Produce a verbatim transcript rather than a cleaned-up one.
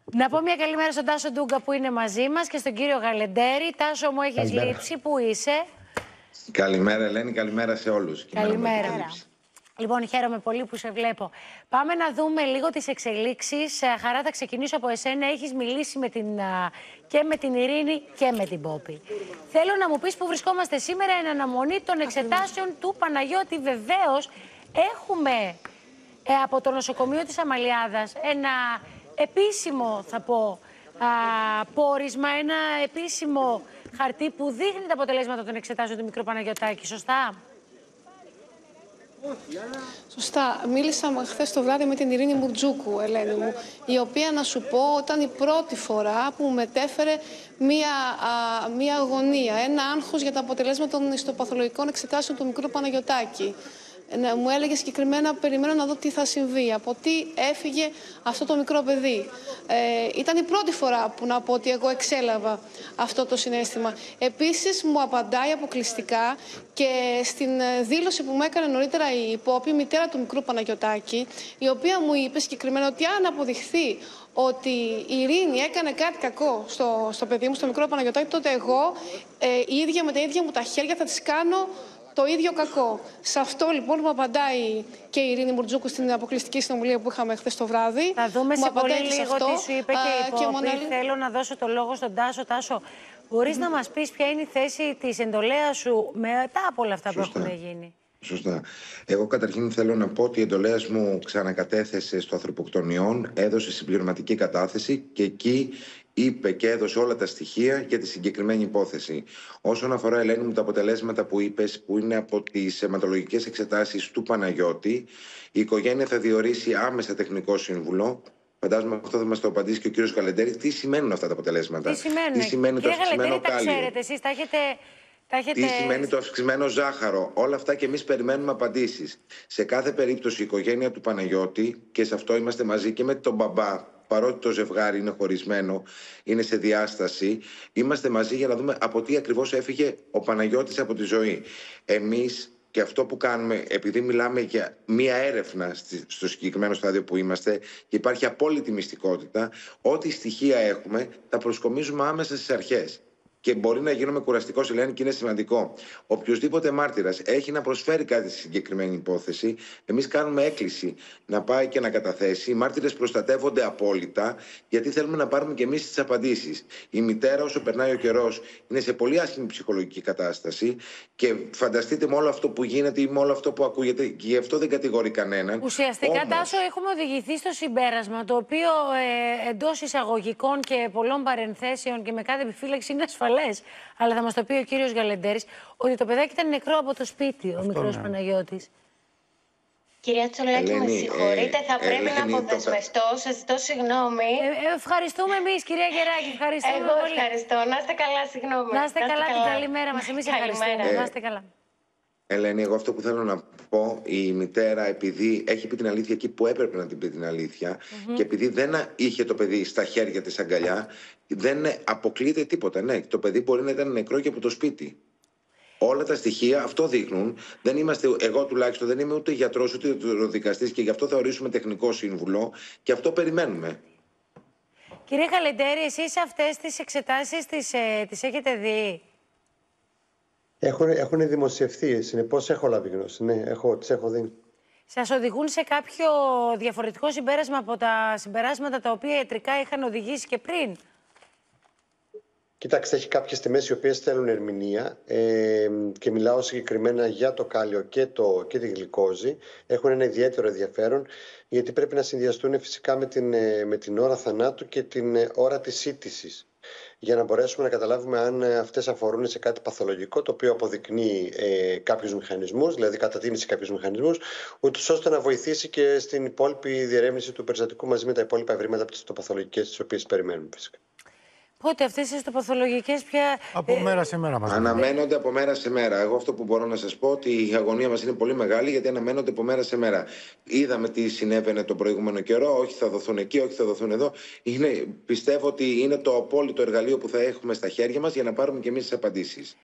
Να πω μια καλημέρα στον Τάσο Ντούγκα που είναι μαζί μας και στον κύριο Γαλεντέρη. Τάσο μου, έχεις λείψει, πού είσαι? Καλημέρα Ελένη, καλημέρα σε όλους. Καλημέρα. Λοιπόν, χαίρομαι πολύ που σε βλέπω. Πάμε να δούμε λίγο τις εξελίξεις. Χαρά, θα ξεκινήσω από εσένα. Έχεις μιλήσει με την, και με την Ειρήνη και με την Πόπη. Θέλω να μου πεις που βρισκόμαστε σήμερα εν αναμονή των εξετάσεων του Παναγιώτη. Βεβαίως, έχουμε ε, από το νοσοκομείο της Αμαλιάδας ένα επίσημο, θα πω, α, πόρισμα, ένα επίσημο χαρτί που δείχνει τα αποτελέσματα των εξετάσεων του μικρού Παναγιωτάκη. Σωστά? Σωστά. Μίλησα χθε το βράδυ με την Ειρήνη Μουρτζούκου, Ελένη μου, η οποία, να σου πω, ήταν η πρώτη φορά που μου μετέφερε μία, α, μία αγωνία, ένα άγχος για τα αποτελέσματα των ιστοπαθολογικών εξετάσεων του μικρού Παναγιωτάκη. Ναι, μου έλεγε συγκεκριμένα, περιμένω να δω τι θα συμβεί, από τι έφυγε αυτό το μικρό παιδί. Ε, ήταν η πρώτη φορά που να πω ότι εγώ εξέλαβα αυτό το συναίσθημα. Επίσης μου απαντάει αποκλειστικά και στην δήλωση που μου έκανε νωρίτερα η Πόπη, η μητέρα του μικρού Παναγιωτάκη, η οποία μου είπε συγκεκριμένα ότι αν αποδειχθεί ότι η Ειρήνη έκανε κάτι κακό στο, στο παιδί μου, στο μικρό Παναγιωτάκη, τότε εγώ ε, η ίδια με τα ίδια μου τα χέρια θα της κάνω το ίδιο κακό. Σε αυτό λοιπόν μου απαντάει και η Ειρήνη Μουρτζούκου στην αποκλειστική συνομιλία που είχαμε χθες το βράδυ. Θα δούμε μου σε πολύ λίγο αυτό, τι σου είπε και η Πόπη. Μονα... Θέλω να δώσω το λόγο στον Τάσο. Τάσο, μπορείς mm. να μας πεις ποια είναι η θέση της εντολέας σου μετά από όλα αυτά Σωστά. που έχουν γίνει? Σωστά. Εγώ καταρχήν θέλω να πω ότι η εντολέας μου ξανακατέθεσε στο ανθρωποκτονιών, έδωσε συμπληρωματική κατάθεση και εκεί είπε και έδωσε όλα τα στοιχεία για τη συγκεκριμένη υπόθεση. Όσον αφορά, Ελένη μου, τα αποτελέσματα που είπες, που είναι από τις αιματολογικές εξετάσεις του Παναγιώτη, η οικογένεια θα διορίσει άμεσα τεχνικό σύμβουλο. Φαντάζομαι αυτό θα μας το απαντήσει και ο κύριος Γαλεντέρη. Τι σημαίνουν αυτά τα αποτελέσματα? Τι σημαίνουν? Τι σημαίνει το αυξημένο κάλιο? Τα ξέρετε εσείς, τα έχετε... Έχετε... Τι σημαίνει το αυξημένο ζάχαρο? Όλα αυτά και εμείς περιμένουμε απαντήσεις. Σε κάθε περίπτωση η οικογένεια του Παναγιώτη, και σε αυτό είμαστε μαζί και με τον μπαμπά, παρότι το ζευγάρι είναι χωρισμένο, είναι σε διάσταση, είμαστε μαζί για να δούμε από τι ακριβώς έφυγε ο Παναγιώτης από τη ζωή. Εμείς και αυτό που κάνουμε, επειδή μιλάμε για μία έρευνα στο συγκεκριμένο στάδιο που είμαστε και υπάρχει απόλυτη μυστικότητα, ό,τι στοιχεία έχουμε τα προσκομίζουμε άμεσα στις αρχές. Και μπορεί να γίνουμε κουραστικό, Ελένη, και είναι σημαντικό. Οποιοδήποτε μάρτυρας έχει να προσφέρει κάτι στη συγκεκριμένη υπόθεση, εμείς κάνουμε έκκληση να πάει και να καταθέσει. Οι μάρτυρες προστατεύονται απόλυτα, γιατί θέλουμε να πάρουμε και εμείς τις απαντήσεις. Η μητέρα, όσο περνάει ο καιρός, είναι σε πολύ άσχημη ψυχολογική κατάσταση και φανταστείτε με όλο αυτό που γίνεται ή με όλο αυτό που ακούγεται, και γι' αυτό δεν κατηγορεί κανέναν. Ουσιαστικά, Όμως... Τάσο, έχουμε οδηγηθεί στο συμπέρασμα, το οποίο ε, εντός εισαγωγικών και πολλών παρενθέσεων και με κάθε επιφύλαξη είναι ασφαλές. Αλλά θα μας το πει ο κύριος Γαλεντέρης, ότι το παιδάκι ήταν νεκρό από το σπίτι, ο μικρός ναι. Παναγιώτης. Κυρία Τσολάκη, με συγχωρείτε, ε, θα πρέπει Ελένη, να αποδεσμευτώ, το... σας ζητώ συγγνώμη. Ε, ε, ευχαριστούμε εμείς, κυρία Γεράκη, ευχαριστούμε Εγώ πολύ. ευχαριστώ, να είστε καλά, συγγνώμη. Να είστε καλά, την καλημέρα μας, εμείς ευχαριστούμε, ε, να είστε καλά. Ελένη, εγώ αυτό που θέλω να πω, η μητέρα, επειδή έχει πει την αλήθεια εκεί που έπρεπε να την πει την αλήθεια mm-hmm. και επειδή δεν είχε το παιδί στα χέρια της αγκαλιά, δεν αποκλείεται τίποτα. Ναι, το παιδί μπορεί να ήταν νεκρό και από το σπίτι. Όλα τα στοιχεία αυτό δείχνουν. Δεν είμαστε, εγώ τουλάχιστον δεν είμαι ούτε γιατρός ούτε δικαστής και γι' αυτό θα ορίσουμε τεχνικό σύμβουλο και αυτό περιμένουμε. Κύριε Γαλεντέρη, εσείς αυτές τις εξετάσεις τις, ε, τις έχετε δει? Έχουν, έχουν δημοσιευθεί, συνεπώς έχω λάβει γνώση. Ναι, έχω, τις έχω δει. Σας οδηγούν σε κάποιο διαφορετικό συμπέρασμα από τα συμπεράσματα τα οποία ιατρικά είχαν οδηγήσει και πριν? Κοιτάξτε, έχει κάποιες τιμές οι οποίες θέλουν ερμηνεία ε, και μιλάω συγκεκριμένα για το κάλιο και, το, και τη γλυκόζη. Έχουν ένα ιδιαίτερο ενδιαφέρον γιατί πρέπει να συνδυαστούν φυσικά με την, με την ώρα θανάτου και την ώρα της σύντησης, για να μπορέσουμε να καταλάβουμε αν αυτές αφορούν σε κάτι παθολογικό, το οποίο αποδεικνύει ε, κάποιους μηχανισμούς, δηλαδή κατατίμηση κάποιους μηχανισμούς, ούτως ώστε να βοηθήσει και στην υπόλοιπη διερεύνηση του περιστατικού μαζί με τα υπόλοιπα ευρήματα από τις παθολογικές, τις οποίες περιμένουμε φυσικά. Πότε αυτές οι ιστοπαθολογικές πια... Από ε... μέρα σε μέρα μας αναμένονται από μέρα σε μέρα. Εγώ αυτό που μπορώ να σας πω ότι η αγωνία μας είναι πολύ μεγάλη, γιατί αναμένονται από μέρα σε μέρα. Είδαμε τι συνέβαινε τον προηγούμενο καιρό, όχι θα δοθούν εκεί, όχι θα δοθούν εδώ. Είναι, πιστεύω ότι είναι το απόλυτο εργαλείο που θα έχουμε στα χέρια μας για να πάρουμε και εμείς τις απαντήσεις.